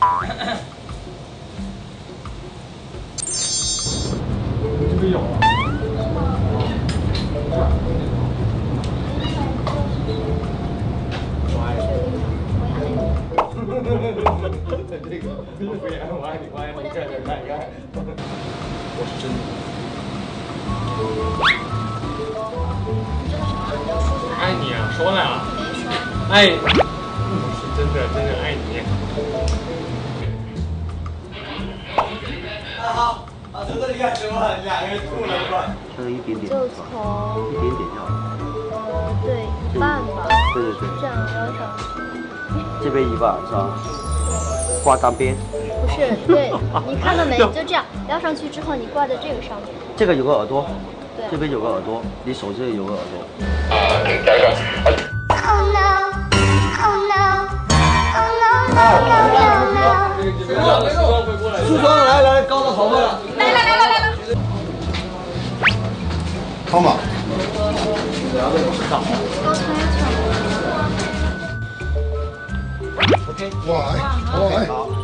这边有啊。这个不演，我爱你，我爱你，看看看看，我是真的。爱你啊，说了。没说。爱，我是真的爱你。好，从这里开始吧，两个人吐了是吧？ 稍微一点点， 就从一点点就好。 对，一半吧。 对对对。 这样撩上去。 这边一半是吧？挂单边。 不是，对，你看到没？就这样撩上去之后，你挂在这个上面。 这个有个耳朵， 对， 这边有个耳朵，你手这里有个耳朵。 出装来，高到头发了。来。康吧。聊的不是好。OK。哇，好。